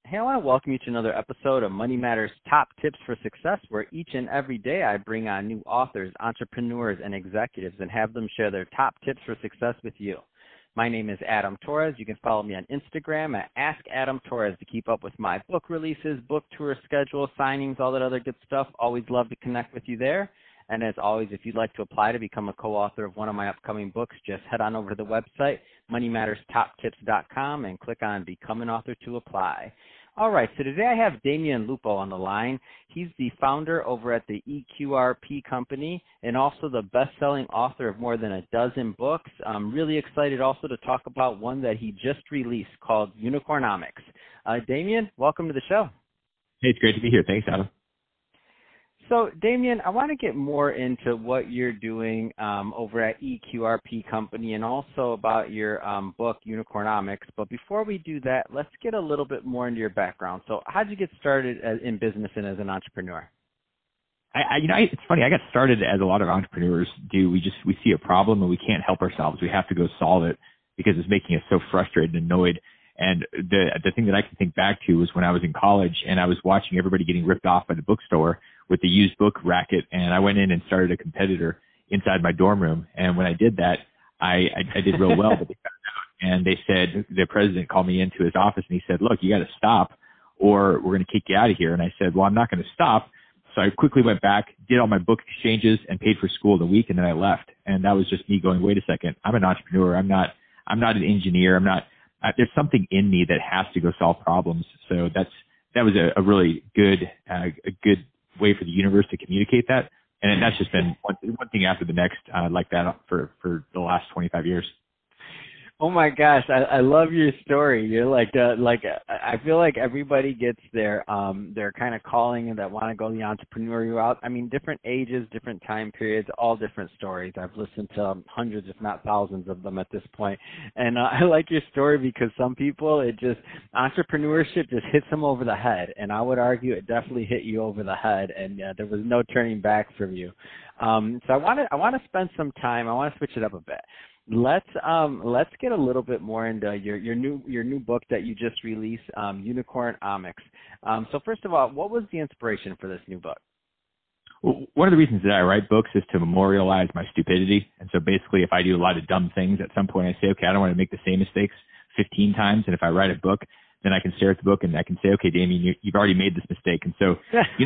Hey, I want to welcome you to another episode of Money Matters Top Tips for Success, where each and every day I bring on new authors, entrepreneurs, and executives and have them share their top tips for success with you. My name is Adam Torres. You can follow me on Instagram at AskAdamTorres to keep up with my book releases, book tour schedule, signings, all that other good stuff. Always love to connect with you there. And as always, if you'd like to apply to become a co-author of one of my upcoming books, just head on over to the website, moneymatterstoptips.com, and click on Become an Author to apply. All right, so today I have Damion Lupo on the line. He's the founder over at the EQRP company and also the best-selling author of more than a dozen books. I'm really excited also to talk about one that he just released called Unicornomics. Damion, welcome to the show. Hey, it's great to be here. Thanks, Adam. So, Damion, I want to get more into what you're doing over at EQRP Company and also about your book, Unicornomics. But before we do that, let's get a little bit more into your background. So how did you get started in business and as an entrepreneur? It's funny. I got started as a lot of entrepreneurs do. We see a problem and we can't help ourselves. We have to go solve it because it's making us so frustrated and annoyed. And the thing that I can think back to was when I was in college and I was watching everybody getting ripped off by the bookstore with the used book racket, and I went in and started a competitor inside my dorm room. And when I did that, I did real well, but they found out. And they said, the president called me into his office and he said, look, you got to stop or we're going to kick you out of here. And I said, well, I'm not going to stop. So I quickly went back, did all my book exchanges and paid for school the week. And then I left. And that was just me going, wait a second, I'm an entrepreneur. I'm not an engineer. There's something in me that has to go solve problems. So that was a really good way for the universe to communicate that. And that's just been one thing after the next like that for the last 25 years. Oh my gosh, I love your story. You're like I feel like everybody gets their kind of calling and that want to go the entrepreneurial route. I mean, different ages, different time periods, all different stories. I've listened to hundreds, if not thousands of them at this point. And I like your story because some people, entrepreneurship just hits them over the head. And I would argue it definitely hit you over the head, and there was no turning back from you. So I want to spend some time. I want to switch it up a bit. Let's get a little bit more into your new book that you just released, Unicornomics. So first of all, what was the inspiration for this new book? Well, one of the reasons that I write books is to memorialize my stupidity. And so basically, if I do a lot of dumb things, at some point I say, okay, I don't want to make the same mistakes 15 times. And if I write a book, then I can stare at the book and I can say, okay, Damion, you've already made this mistake. And so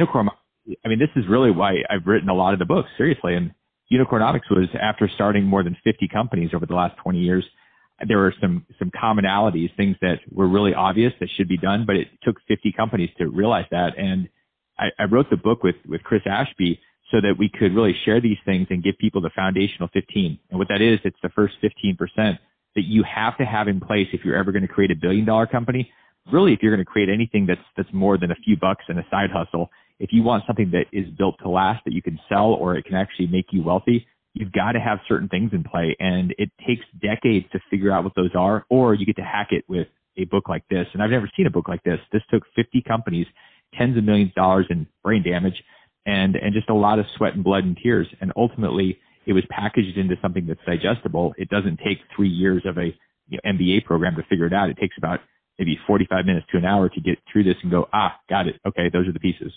this is really why I've written a lot of the books, seriously. And Unicornomics was after starting more than 50 companies over the last 20 years. There were some commonalities, things that were really obvious that should be done, but it took 50 companies to realize that. And I wrote the book with Chris Ashby so that we could really share these things and give people the foundational 15. And what that is, it's the first 15% that you have to have in place if you're ever going to create $1 billion company. Really, if you're going to create anything that's more than a few bucks and a side hustle, if you want something that is built to last, that you can sell, or it can actually make you wealthy, you've got to have certain things in play. And it takes decades to figure out what those are, or you get to hack it with a book like this. And I've never seen a book like this. This took 50 companies, tens of millions of dollars in brain damage, and just a lot of sweat and blood and tears. And ultimately, it was packaged into something that's digestible. It doesn't take 3 years of a MBA program to figure it out. It takes about maybe 45 minutes to an hour to get through this and go, got it. Okay, those are the pieces.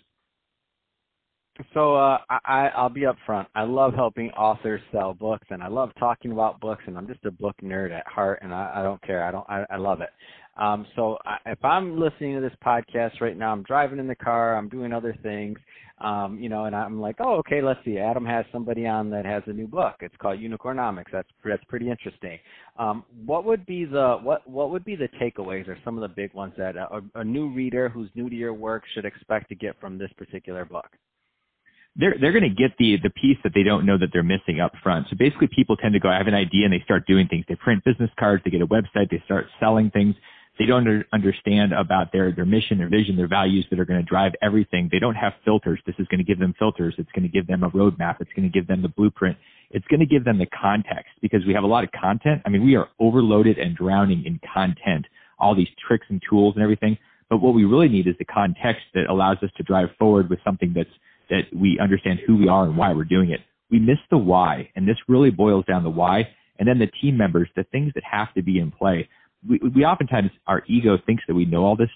So I'll be up front. I love helping authors sell books, and I love talking about books, and I'm just a book nerd at heart, and I don't care. I love it. If I'm listening to this podcast right now, I'm driving in the car, I'm doing other things, and I'm like, oh, okay, let's see. Adam has somebody on that has a new book. It's called Unicornomics. That's pretty interesting. What would be the takeaways or some of the big ones that a new reader who's new to your work should expect to get from this particular book? They're going to get the piece that they don't know that they're missing up front. So basically, people tend to go, I have an idea, and they start doing things. They print business cards, they get a website, they start selling things. They don't understand about their mission, their vision, their values that are going to drive everything. They don't have filters. This is going to give them filters. It's going to give them a roadmap. It's going to give them the blueprint. It's going to give them the context, because we have a lot of content. I mean, we are overloaded and drowning in content, all these tricks and tools and everything. But what we really need is the context that allows us to drive forward with something that we understand who we are and why we're doing it. We miss the why, and this really boils down the why. And then the team members, the things that have to be in play. We oftentimes, our ego thinks that we know all this stuff.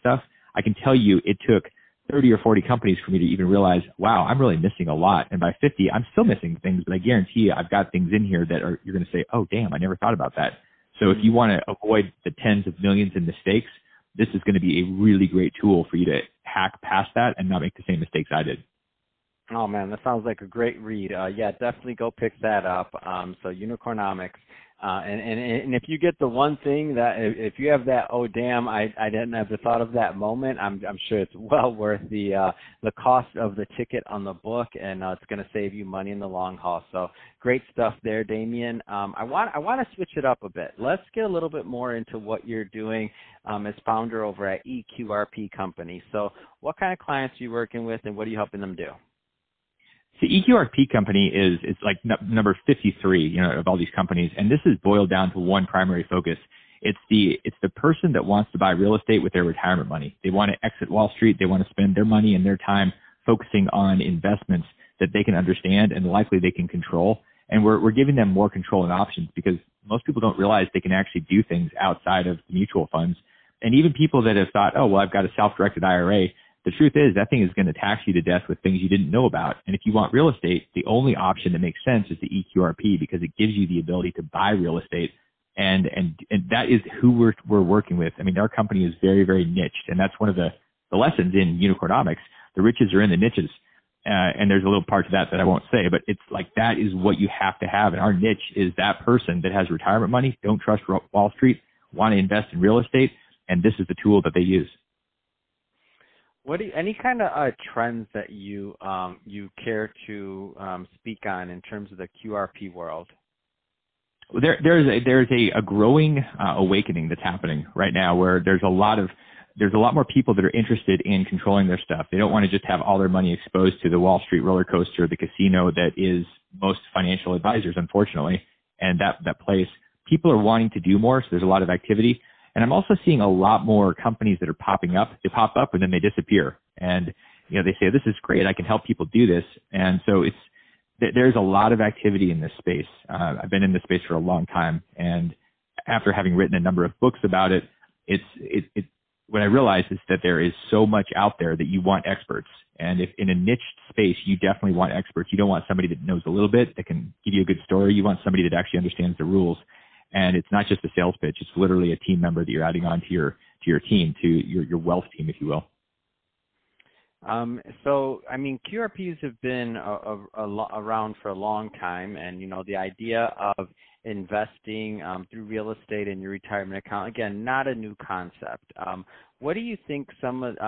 I can tell you it took 30 or 40 companies for me to even realize, wow, I'm really missing a lot. And by 50, I'm still missing things, but I guarantee you I've got things in here that are, you're going to say, oh, damn, I never thought about that. So if you want to avoid the tens of millions in mistakes, this is going to be a really great tool for you to hack past that and not make the same mistakes I did. Oh man, that sounds like a great read. Yeah, definitely go pick that up. So Unicornomics, and if you get the one thing that if you have that, oh damn, I didn't have the thought of that moment. I'm sure it's well worth the cost of the ticket on the book, and it's going to save you money in the long haul. So great stuff there, Damion. I want to switch it up a bit. Let's get a little bit more into what you're doing as founder over at EQRP Company. So what kind of clients are you working with, and what are you helping them do? The EQRP company is like number 53, of all these companies, and this is boiled down to one primary focus. It's the person that wants to buy real estate with their retirement money. They want to exit Wall Street. They want to spend their money and their time focusing on investments that they can understand and likely they can control. And we're giving them more control and options because most people don't realize they can actually do things outside of mutual funds. And even people that have thought, oh, well, I've got a self-directed IRA. The truth is that thing is going to tax you to death with things you didn't know about. And if you want real estate, the only option that makes sense is the EQRP because it gives you the ability to buy real estate. And that is who we're working with. I mean, our company is very, very niched. And that's one of the lessons in Unicornomics. The riches are in the niches. And there's a little part to that I won't say, but it's like that is what you have to have. And our niche is that person that has retirement money, don't trust Wall Street, want to invest in real estate. And this is the tool that they use. Any kind of trends that you care to speak on in terms of the QRP world? Well, there's a growing awakening that's happening right now, where there's a lot more people that are interested in controlling their stuff. They don't want to just have all their money exposed to the Wall Street roller coaster, the casino that is most financial advisors, unfortunately, and that place. People are wanting to do more, so there's a lot of activity. And I'm also seeing a lot more companies that are popping up. They pop up and then they disappear. And, they say, this is great. I can help people do this. And so there's a lot of activity in this space. I've been in this space for a long time. And after having written a number of books about it, what I realized is that there is so much out there that you want experts. And if in a niche space, you definitely want experts. You don't want somebody that knows a little bit, that can give you a good story. You want somebody that actually understands the rules. And it's not just a sales pitch. It's literally a team member that you're adding on to your team, to your wealth team, if you will. So, I mean, QRPs have been around for a long time. And, the idea of investing through real estate in your retirement account, again, not a new concept. What do you think some of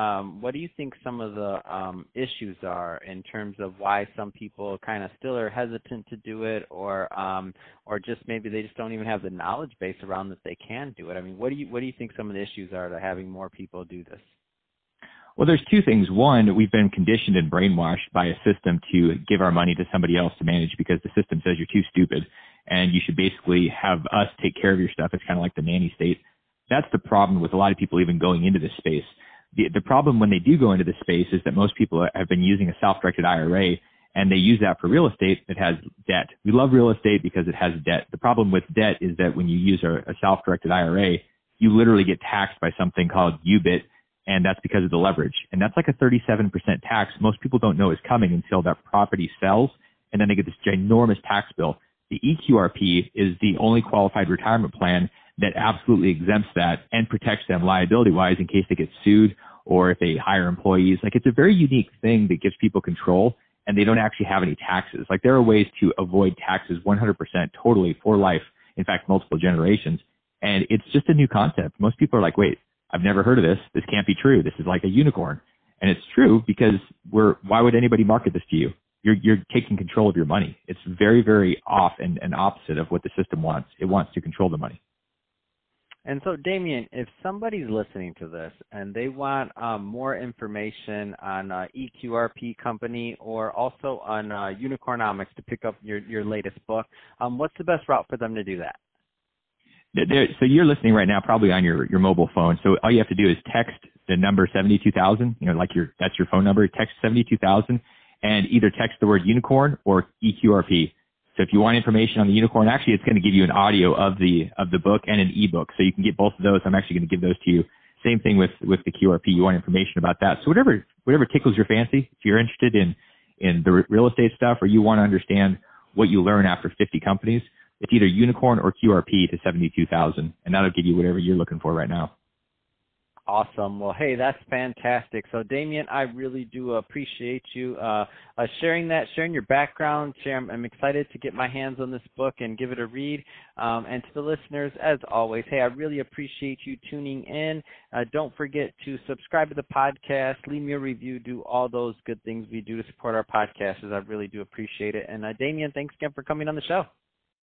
the issues are in terms of why some people kind of still are hesitant to do it, or just maybe they just don't even have the knowledge base around that they can do it? I mean, what do you think some of the issues are to having more people do this? Well, there's two things. One, we've been conditioned and brainwashed by a system to give our money to somebody else to manage because the system says you're too stupid and you should basically have us take care of your stuff. It's kind of like the nanny state. That's the problem with a lot of people even going into this space. The problem when they do go into this space is that most people have been using a self-directed IRA, and they use that for real estate that has debt. We love real estate because it has debt. The problem with debt is that when you use a self-directed IRA, you literally get taxed by something called UBIT, and that's because of the leverage. And that's like a 37% tax. Most people don't know is coming until that property sells, and then they get this ginormous tax bill. The EQRP is the only qualified retirement plan that absolutely exempts that and protects them liability-wise in case they get sued or if they hire employees. Like, it's a very unique thing that gives people control, and they don't actually have any taxes. Like, there are ways to avoid taxes 100% totally for life, in fact, multiple generations. And it's just a new concept. Most people are like, wait, I've never heard of this. This can't be true. This is like a unicorn. And it's true because why would anybody market this to you? You're taking control of your money. It's very, very off and opposite of what the system wants. It wants to control the money. And so, Damion, if somebody's listening to this and they want more information on EQRP Company or also on Unicornomics to pick up your latest book, what's the best route for them to do that? So you're listening right now probably on your mobile phone. So all you have to do is text the number 72,000, that's your phone number, text 72,000 and either text the word unicorn or EQRP. So if you want information on the unicorn, actually it's going to give you an audio of the book and an ebook. So you can get both of those. I'm actually going to give those to you. Same thing with the QRP. You want information about that. So whatever tickles your fancy. If you're interested in the real estate stuff, or you want to understand what you learn after 50 companies, it's either Unicorn or QRP to 72,000, and that'll give you whatever you're looking for right now. Awesome. Well, hey, that's fantastic. So, Damion, I really do appreciate you sharing your background. I'm excited to get my hands on this book and give it a read. And to the listeners, as always, hey, I really appreciate you tuning in. Don't forget to subscribe to the podcast, leave me a review, do all those good things we do to support our podcasters. I really do appreciate it. And, Damion, thanks again for coming on the show.